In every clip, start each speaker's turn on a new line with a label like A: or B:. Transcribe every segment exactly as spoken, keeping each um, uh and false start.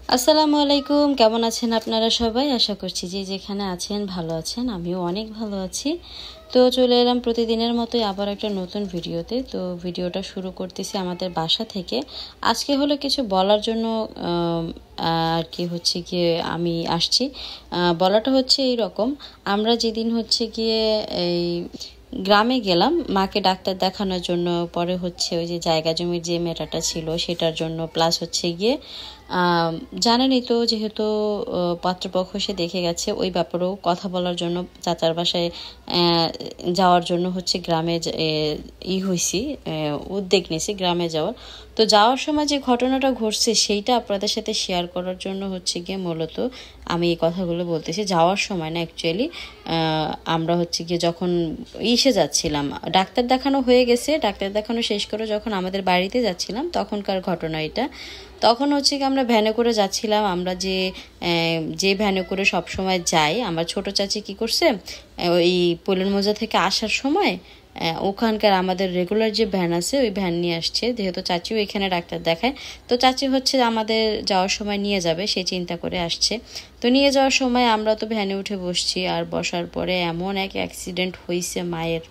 A: আসসালামু আলাইকুম, কেমন আছেন আপনারা সবাই? আশা করছি যে যেখানে আছেন ভালো আছেন, আমিও অনেক ভালো আছি। তো চলে এলাম প্রতিদিনের মতোই আবার একটা নতুন ভিডিওতে। তো ভিডিওটা শুরু করতেছি আমাদের বাসা থেকে। আজকে হলো কিছু বলার জন্য আর কি হচ্ছে গিয়ে আমি আসছি। বলাটা হচ্ছে এই রকম, আমরা যেদিন হচ্ছে গিয়ে এই গ্রামে গেলাম মাকে ডাক্তার দেখানোর জন্য, পরে হচ্ছে ওই যে জায়গা জমির যে মেটাটা ছিল সেটার জন্য, প্লাস হচ্ছে গিয়ে জানেনই তো যেহেতু পাত্রপক্ষ সে দেখে গেছে, ওই ব্যাপারেও কথা বলার জন্য চাচার বাসায় যাওয়ার জন্য হচ্ছে গ্রামে ই হয়েছি, উদ্যোগ নিয়েছি গ্রামে যাওয়ার। তো যাওয়ার সময় যে ঘটনাটা ঘটছে সেইটা আপনাদের সাথে শেয়ার করার জন্য হচ্ছে গিয়ে মূলত আমি এই কথাগুলো বলতেছি। যাওয়ার সময় না অ্যাকচুয়ালি আমরা হচ্ছে গিয়ে যখন ইসে যাচ্ছিলাম, ডাক্তার দেখানো হয়ে গেছে, ডাক্তার দেখানো শেষ করে যখন আমাদের বাড়িতে যাচ্ছিলাম তখনকার ঘটনা এটা। তখন হচ্ছে কি আমরা ভ্যানে করে যাচ্ছিলাম, আমরা যে যে ভ্যানে করে সব সময় যাই, আমার ছোট চাচি কি করছে, ওই পোলের মোজা থেকে আসার সময় ওখানকার আমাদের রেগুলার যে ভ্যান আছে ওই ভ্যান নিয়ে আসছে, যেহেতু চাচিও এখানে ডাক্তার দেখায়। তো চাচি হচ্ছে আমাদের যাওয়ার সময় নিয়ে যাবে সেই চিন্তা করে আসছে। তো নিয়ে যাওয়ার সময় আমরা তো ভ্যানে উঠে বসছি, আর বসার পরে এমন এক অ্যাক্সিডেন্ট হয়েছে মায়ের,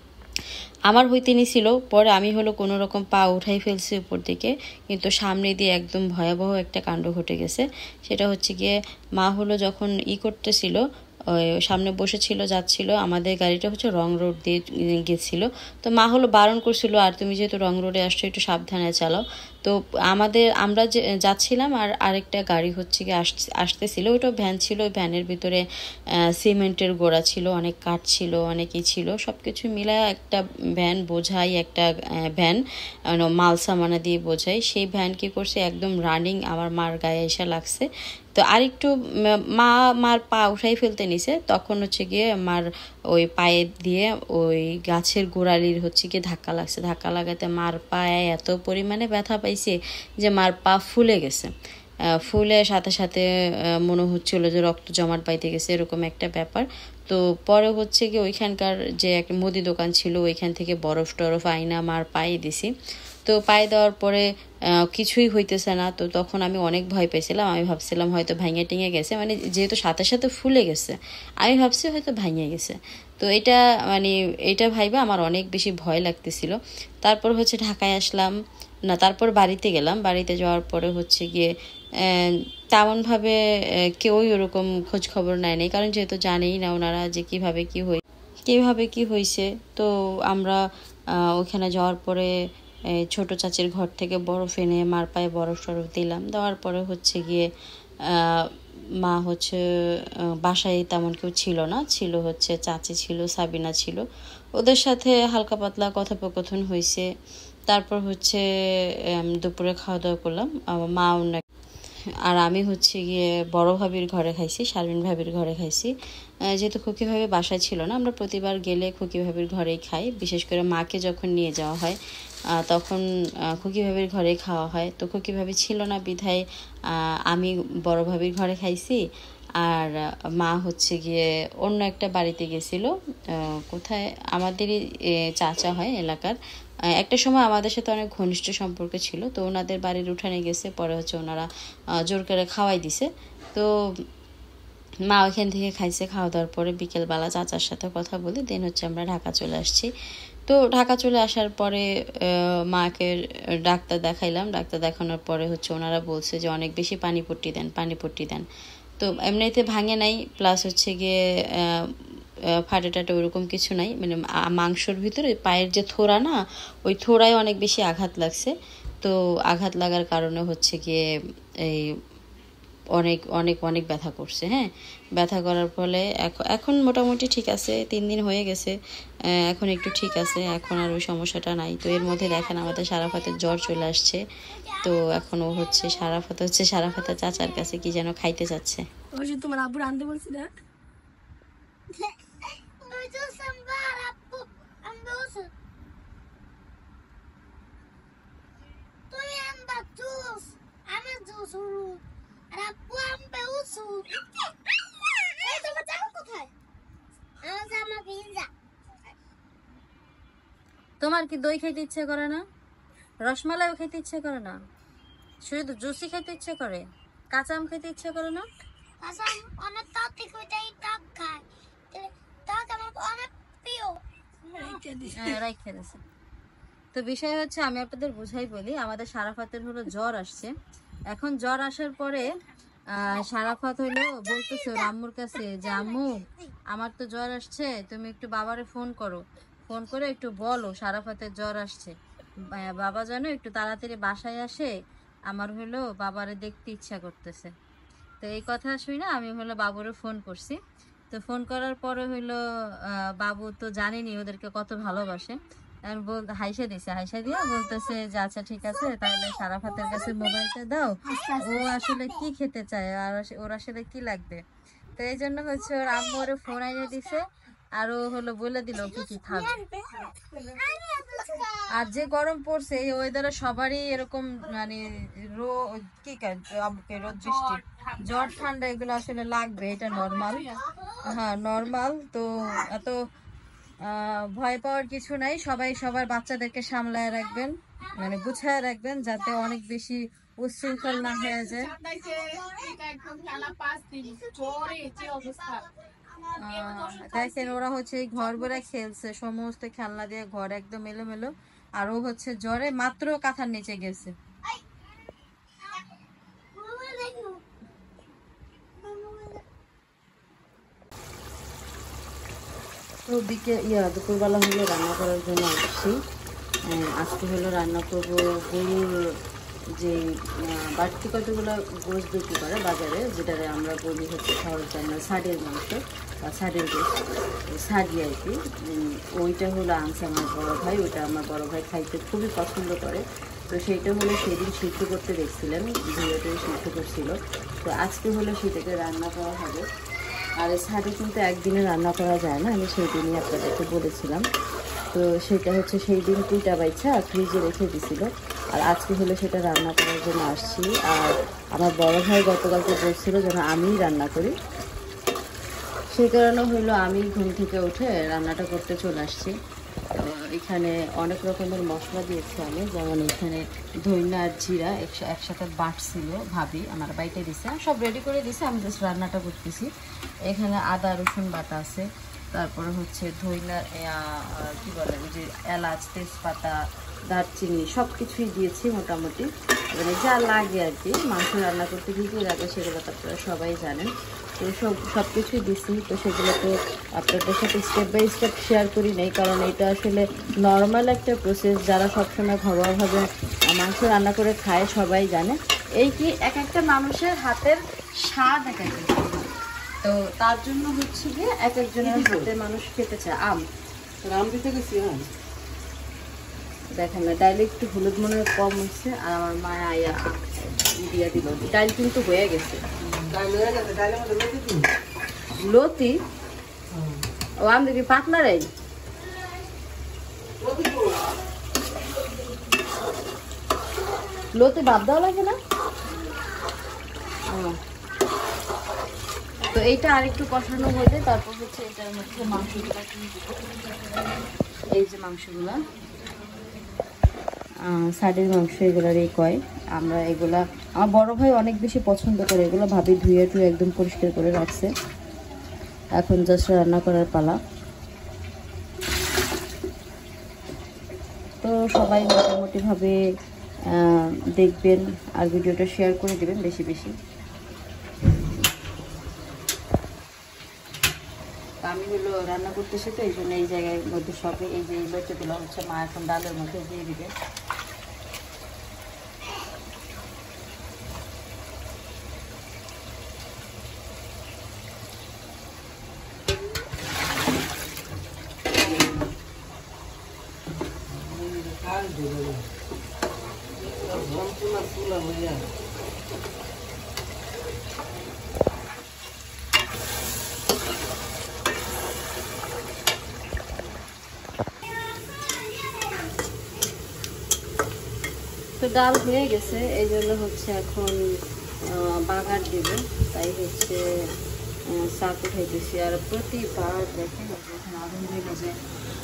A: আমার হইতে নিছিল, পরে আমি হলো কোনো রকম পা উঠাই ফেলছি উপর দিকে, কিন্তু সামনে দিয়ে একদম ভয়াবহ একটা কাণ্ড ঘটে গেছে। সেটা হচ্ছে গিয়ে মা হলো যখন ই করতেছিল, ওই সামনে বসেছিল যাচ্ছিল, আমাদের গাড়িটা হচ্ছে রং রোড দিয়ে গেছিলো। তো মা হলো বারণ করছিল, আর তুমি যেহেতু রং রোডে আসছো একটু সাবধানে চালাও। তো আমাদের আমরা যে যাচ্ছিলাম আর আরেকটা গাড়ি হচ্ছে গিয়ে আস আসতেছিল, ওইটা ভ্যান ছিল, ওই ভ্যানের ভিতরে সিমেন্টের গোড়া ছিল, অনেক কাঠ ছিল, অনেকই ছিল, সব কিছু মিলায় একটা ভ্যান বোঝাই, একটা ভ্যান মাল সামানা দিয়ে বোঝাই, সেই ভ্যান কি করছে একদম রানিং আমার মার গায়ে এসে লাগছে। তো আরেকটু মা মার পা উঠাই ফেলতে নিছে, তখন হচ্ছে গিয়ে মার ওই পায়ে দিয়ে ওই গাছের গোড়ালির হচ্ছে গিয়ে ধাক্কা লাগছে। ধাক্কা লাগাতে মার পায়ে এত পরিমাণে ব্যথা পাইছে যে মার পা ফুলে গেছে। ফুলে সাথে সাথে মনে হচ্ছিল যে রক্ত জমাট পাইতে গেছে, এরকম একটা ব্যাপার। তো পরে হচ্ছে কি ওইখানকার যে একটা মুদি দোকান ছিল ওইখান থেকে বরফ টরফ আইনা মার পায়ে দিছি। তো পায়ে দেওয়ার পরে কিছুই হইতেছে না। তো তখন আমি অনেক ভয় পেয়েছিলাম, আমি ভাবছিলাম হয়তো ভাঙে টিঙে গেছে, মানে যেহেতু সাথে সাথে ফুলে গেছে আমি ভাবছি হয়তো ভাঙে গেছে। তো এটা মানে এটা ভাইবা আমার অনেক বেশি ভয় লাগতেছিল। তারপর হচ্ছে ঢাকায় আসলাম, না তারপর বাড়িতে গেলাম। বাড়িতে যাওয়ার পরে হচ্ছে গিয়ে তেমনভাবে কেউই ওরকম খোঁজ খবর নেয় নাই, কারণ যেহেতু জানেই না ওনারা যে কীভাবে কী হই কীভাবে কী হয়েছে। তো আমরা ওখানে যাওয়ার পরে ছোট চাচির ঘর থেকে বরফ এনে মার পায়ে বরফ টরফ দিলাম। দেওয়ার পরে হচ্ছে গিয়ে মা হচ্ছে বাসায় তেমন কেউ ছিল না, ছিল হচ্ছে চাচি ছিল, সাবিনা ছিল, ওদের সাথে হালকা পাতলা কথোপকথন হয়েছে। তারপর হচ্ছে দুপুরে খাওয়া দাওয়া করলাম, মা অন্য, আর আমি হচ্ছে গিয়ে বড় ভাবির ঘরে খাইছি, শারমিন ভাবির ঘরে খাইছি। যেহেতু খুকি ভাবি বাসায় ছিল না, আমরা প্রতিবার গেলে খুকি ভাবির ঘরেই খাই, বিশেষ করে মাকে যখন নিয়ে যাওয়া হয় তখন খুকি ভাবির ঘরেই খাওয়া হয়। তো খুকি ভাবি ছিল না বিধায় আমি বড় ভাবির ঘরে খাইছি, আর মা হচ্ছে গিয়ে অন্য একটা বাড়িতে গেছিল, কোথায় আমাদেরই চাচা হয় এলাকার। একটা সময় আমাদের সাথে অনেক ঘনিষ্ঠ সম্পর্ক ছিল, তো ওনাদের বাড়ির উঠানে গেছে, পরে হচ্ছে ওনারা জোর করে খাওয়াই দিছে। তো মা ওইখান থেকে খাইছে, খাওয়া দাওয়ার পরে বিকেলবেলা চাচার সাথে কথা বলে দেন হচ্ছে আমরা ঢাকা চলে আসছি। তো ঢাকা চলে আসার পরে মাকে ডাক্তার দেখাইলাম, ডাক্তার দেখানোর পরে হচ্ছে ওনারা বলছে যে অনেক বেশি পানিপট্টি দেন, পানিপট্টি দেন। তো এমনিতে ভাঙে নাই, প্লাস হচ্ছে গিয়ে ফাটে টাটে ওইরকম কিছু নাই, মানে মাংসর ভিতরে পায়ের যে থোড়া না, ওই থোড়ায় অনেক বেশি আঘাত লাগছে। তো আঘাত লাগার কারণে হচ্ছে গিয়ে এই অনেক অনেক অনেক ব্যথা করছে। হ্যাঁ, ব্যথা করার ফলে এখন মোটামুটি ঠিক আছে, তিন দিন হয়ে গেছে, এখন একটু ঠিক আছে, এখন আর ওই সমস্যাটা নাই। তো এর মধ্যে দেখেন আমাদের সারাফাতের জ্বর চলে আসছে। তো এখন ও হচ্ছে সারাফাত হচ্ছে সারাফাতের চাচার কাছে কি যেন খাইতে যাচ্ছে।
B: তোমার আব্বু আনতে বলছি না,
A: তোমার কি দই খাইতে ইচ্ছে করে না? রসমালাইও খাইতে ইচ্ছে করে না? শুধু জুসই খাইতে ইচ্ছে করে? কাঁচা আম খেতে ইচ্ছা করে না?
C: কাঁচা আম অনেক তাতে কইটাই টক খায়, টক আমার অনেক প্রিয়।
A: রাইখে দিছে। তো বিষয় হচ্ছে আমি আপনাদের বুঝাই বলি, আমাদের সারাফাতের হলো জ্বর আসছে। এখন জ্বর আসার পরে সারাফাত হইলো বলতেছে ওর আম্মুর কাছে যে আম্মু আমার তো জ্বর আসছে, তুমি একটু বাবারে ফোন করো, ফোন করে একটু বলো সারাফাতের জ্বর আসছে, বাবা যেন একটু তাড়াতাড়ি বাসায় আসে, আমার হলো বাবারে দেখতে ইচ্ছা করতেছে। তো এই কথা শুই না আমি হলো বাবুরে ফোন করছি। তো ফোন করার পরে হইলো বাবু তো জানেনি ওদেরকে কত ভালোবাসে, বল হাইসা দিছে, হাইসা দিয়ে বলতেছে যে আচ্ছা ঠিক আছে তাহলে সারাফাতের কাছে মোবাইলটা দাও, ও আসলে কি খেতে চায় আর ওর আসলে কি লাগবে। তো এই জন্য হচ্ছে ওর আম্মু ওরে ফোন আইনে দিছে আর ও হলো বলে দিল কি কি খাবে। আর যে গরম পড়ছে এই ওয়েদারে সবারই এরকম মানে রো কি রোদ বৃষ্টি জ্বর ঠান্ডা এগুলো আসলে লাগবে, এটা নর্মাল। হ্যাঁ নর্মাল। তো এত ভয় পাওয়ার কিছু নাই, সবাই সবার বাচ্চাদেরকে সামলায় রাখবেন, মানে গুছায় রাখবেন যাতে অনেক বেশি উচ্ছৃঙ্খল না হয়ে যায়। দেখেন ওরা হচ্ছে ঘর ভরে খেলছে, সমস্ত খেলনা দিয়ে ঘর একদম এলোমেলো, আর ও হচ্ছে জ্বরে মাত্র কাঁথার নিচে গেছে। তো বিকে ইয়া দুপুরবেলা হলো রান্না করার জন্য আসছি। আজকে হলো রান্না করবো গরুর যে বাড়তি কতগুলো গোশ বিক্রি করে বাজারে, যেটারে আমরা বলি হচ্ছে শহরের চাইনা ছাড়ের মাংস বা ছাড়ের গোশ, ছাড়ি আর কি। ওইটা হলো আনছে আমার বড়ো ভাই, ওইটা আমার বড়ো ভাই খাইতে খুবই পছন্দ করে। তো সেইটা হলো সেদিন সিদ্ধ করতে দেখছিলেন, ভিডিওতে সিদ্ধ করছিল। তো আজকে হলো সেটাকে রান্না করা হবে। আর এই ছাড়ে কিন্তু একদিনে রান্না করা যায় না, আমি সেই দিনই আপনাদেরকে বলেছিলাম। তো সেটা হচ্ছে সেই দিন কুইটা বাইছা ফ্রিজে রেখে দিছিল, আর আজকে হলো সেটা রান্না করার জন্য আসছি। আর আমার বড় ভাই গতকালকে বলছিল যেন আমিই রান্না করি, সেই কারণে হলো আমি ঘুম থেকে উঠে রান্নাটা করতে চলে আসছি। এখানে অনেক রকমের মশলা দিয়েছি আমি, যেমন এখানে ধইনা আর জিরা একশো একসাথে বাটছিল ভাবি, আমার বাইটে দিছে, সব রেডি করে দিছে, আমি জাস্ট রান্নাটা করতেছি। এখানে আদা রসুন বাটা আছে, তারপরে হচ্ছে ধইনা কি বলে যে এলাচ তেজপাতা দারচিনি সব কিছুই দিয়েছি মোটামুটি, মানে যা লাগে আর কি। মাংস রান্না করতে কী কী লাগে সেগুলো তো আপনারা সবাই জানেন। তো সব সব কিছুই দিছি। তো সেগুলো তো আপনাদের সাথে স্টেপ বাই স্টেপ শেয়ার করি নাই, কারণ এটা আসলে নর্মাল একটা প্রসেস, যারা সবসময় ঘরোয়াভাবে মাংস রান্না করে খায় সবাই জানে। এই কি এক একটা মানুষের হাতের স্বাদ এক এক, তো তার জন্য হচ্ছে গিয়ে এক একজনের হাতে মানুষ খেতে চায়। আম আম দিতে গেছি, হ্যাঁ দেখেন না ডাইলে একটু হলুদ মনে কম হচ্ছে, আর আমার মায়া আয়া দিয়া দিল। ডাইল কিন্তু হয়ে গেছে লতি, ও আম দেখি পাতলা রে, লতি ভাব দেওয়া লাগে না। তো এইটা আরেকটু কষানো হয়ে যায়, তারপর হচ্ছে এটার মধ্যে মাংসগুলো, এই যে মাংসগুলা সাইডের মাংস এগুলারই কয় আমরা, এগুলা আমার বড় ভাই অনেক বেশি পছন্দ করে, এগুলো ভাবি ধুয়ে ধুয়ে একদম পরিষ্কার করে রাখছে। এখন জাস্ট রান্না করার পালা। তো সবাই মোটামুটিভাবে দেখবেন আর ভিডিওটা শেয়ার করে দেবেন বেশি বেশি। আমি হলো রান্না করতেছি, তো এই জন্য এই জায়গার মধ্যে সবে এই যে লতিগুলো হচ্ছে মা এখন ডালের মধ্যে দিয়ে দিবে। তো ডাল হয়ে গেছে, এই জন্য হচ্ছে এখন বাগার দেবে, তাই হচ্ছে শাক উঠাইতেছি। আর প্রতিবার দেখেন যখন আগুন ধরে যায়,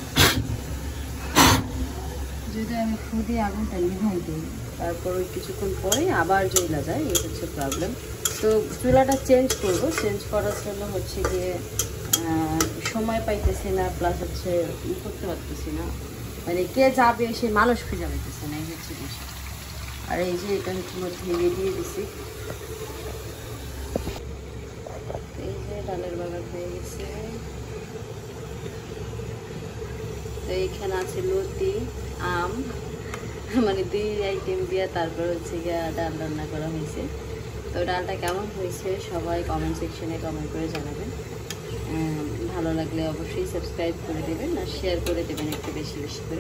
A: যদি আমি খুদে আগুনটা নিভাই দিই তারপর ওই কিছুক্ষণ পরে আবার জ্বলা যায়, এই হচ্ছে প্রবলেম। তো চুলাটা চেঞ্জ করব, চেঞ্জ করার জন্য হচ্ছে গিয়ে সময় পাইতেছি না, প্লাস হচ্ছে ই করতে পারতেছি না, মানে কে যাবে সে মানুষ খুঁজে পাইতেছে না, এই হচ্ছে বিষয়। আর এই যে এটা হচ্ছে মধ্যে ইয়ে দিয়ে দিছি, এই যে ডালের বাগান হয়ে গেছে। তো এইখানে আছে লতি, আম, মানে দুই আইটেম দিয়ে তারপর হচ্ছে গিয়ে ডাল রান্না করা হয়েছে। তো ডালটা কেমন হয়েছে সবাই কমেন্ট সেকশনে কমেন্ট করে জানাবেন। ভালো লাগলে অবশ্যই সাবস্ক্রাইব করে দেবেন আর শেয়ার করে দেবেন একটু বেশি বেশি করে।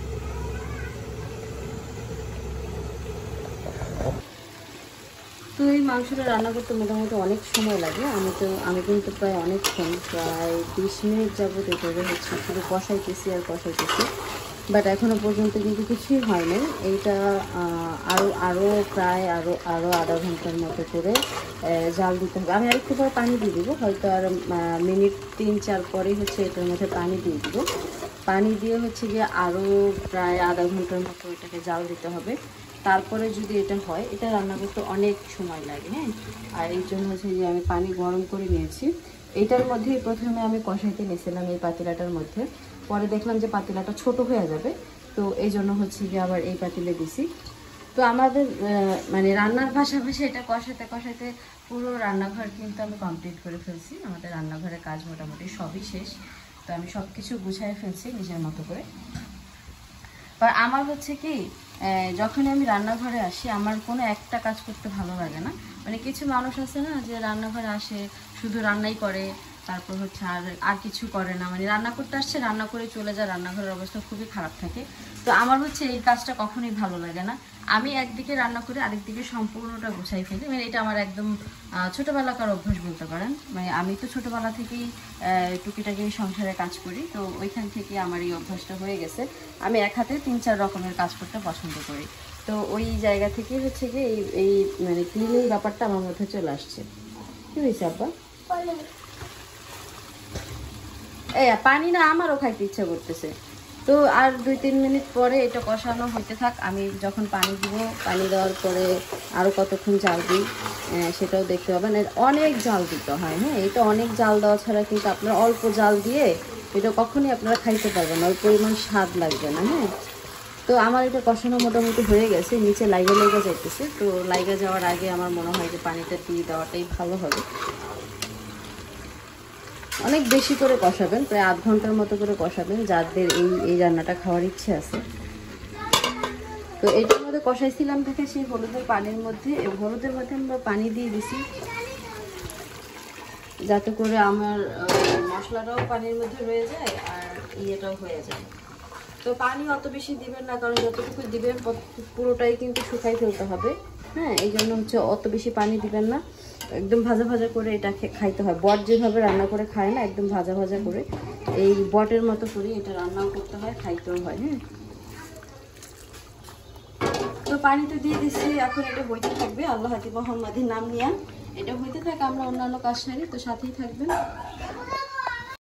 A: তো এই মাংসটা রান্না করতে মোটামুটি অনেক সময় লাগে। আমি তো আমি কিন্তু প্রায় অনেকক্ষণ, প্রায় বিশ মিনিট যাবত এভাবে হচ্ছে শুধু কষাইতেছি আর কষাইতেছি, বাট এখনও পর্যন্ত কিন্তু কিছুই হয়নি। এইটা আরও আরও প্রায় আরও আরও আধা ঘন্টার মতো করে জাল দিতে হবে। আমি আরেকটু পরে পানি দিয়ে দেবো, হয়তো আর মিনিট তিন চার পরেই হচ্ছে এটার মধ্যে পানি দিয়ে দেবো। পানি দিয়ে হচ্ছে গিয়ে আরও প্রায় আধা ঘন্টার মতো এটাকে জাল দিতে হবে। তারপরে যদি এটা হয়, এটা রান্না করতে অনেক সময় লাগে। হ্যাঁ, আর এই জন্য হচ্ছে যে আমি পানি গরম করে নিয়েছি। এইটার মধ্যেই প্রথমে আমি কষাইতে নিয়েছিলাম এই পাতিলাটার মধ্যে, পরে দেখলাম যে পাতিলাটা ছোট হয়ে যাবে, তো এই জন্য হচ্ছে যে আবার এই পাতিলে দিছি। তো আমাদের মানে রান্নার পাশাপাশি এটা কষাতে কষাতে পুরো রান্নাঘর কিন্তু আমি কমপ্লিট করে ফেলছি। আমাদের রান্নাঘরের কাজ মোটামুটি সবই শেষ। তো আমি সব কিছু গুছিয়ে ফেলছি নিজের মতো করে। আর আমার হচ্ছে কি, যখন আমি রান্নাঘরে আসি আমার কোনো একটা কাজ করতে ভালো লাগে না। মানে কিছু মানুষ আছে না যে রান্নাঘরে আসে শুধু রান্নাই করে, তারপর হচ্ছে আর আর কিছু করে না, মানে রান্না করতে আসছে রান্না করে চলে যায়, রান্নাঘরের অবস্থা খুবই খারাপ থাকে। তো আমার হচ্ছে এই কাজটা কখনোই ভালো লাগে না। আমি একদিকে রান্না করে আরেকদিকে সম্পূর্ণটা গুছাই ফেলি। মানে এটা আমার একদম ছোটোবেলাকার অভ্যাস বলতে পারেন। মানে আমি তো ছোটোবেলা থেকেই টুকিটাকি সংসারে কাজ করি, তো ওইখান থেকে আমার এই অভ্যাসটা হয়ে গেছে। আমি এক হাতে তিন চার রকমের কাজ করতে পছন্দ করি। তো ওই জায়গা থেকে হচ্ছে গিয়ে এই এই মানে ক্লিনিং ব্যাপারটা আমার মধ্যে চলে আসছে। কী হয়েছে আব্বা? এই পানি না, আমারও খাইতে ইচ্ছা করতেছে। তো আর দুই তিন মিনিট পরে এটা কষানো হতে থাক। আমি যখন পানি দিব, পানি দেওয়ার পরে আরও কতক্ষণ জাল দিই সেটাও দেখতে পাবেন। অনেক জাল দিতে হয়। হ্যাঁ, এটা অনেক জাল দেওয়া ছাড়া কিন্তু আপনার অল্প জাল দিয়ে এটা কখনই আপনারা খাইতে পারবেন না, ওই পরিমাণ স্বাদ লাগবে না। হ্যাঁ, তো আমার এটা কষানো মোটামুটি হয়ে গেছে, নিচে লাইগা লাইগা যাইতেছে। তো লাইগা যাওয়ার আগে আমার মনে হয় যে পানিটা দিয়ে দেওয়াটাই ভালো হবে। অনেক বেশি করে কষাবেন, প্রায় আধ ঘন্টার মতো করে কষাবেন যাদের এই এই রান্নাটা খাওয়ার ইচ্ছে আছে। তো এইটার মধ্যে কষাইছিলাম দেখে সেই হলুদের পানির মধ্যে, হলুদের মধ্যে আমরা পানি দিয়ে দিছি যাতে করে আমার মশলাটাও পানির মধ্যে রয়ে যায় আর ইয়েটাও হয়ে যায়। তো পানি অত বেশি দিবেন না, কারণ যতটুকু দিবেন পুরোটাই কিন্তু শুকাই ফেলতে হবে। হ্যাঁ, এই জন্য হচ্ছে অত বেশি পানি দিবেন না, একদম ভাজা ভাজা করে এটা খাইতে হয়। বট যেভাবে রান্না করে খায় না, একদম ভাজা ভাজা করে এই বটের মতো করে এটা রান্নাও করতে হয়, খাইতেও হয়। হ্যাঁ, তো পানিতে দিয়ে দিচ্ছি, এখন এটা হইতে থাকবে। আল্লাহ হাতি মোহাম্মদের নাম নিয়ে এটা হইতে থাকে, আমরা অন্যান্য কাজ সারি। তো সাথেই থাকবেন।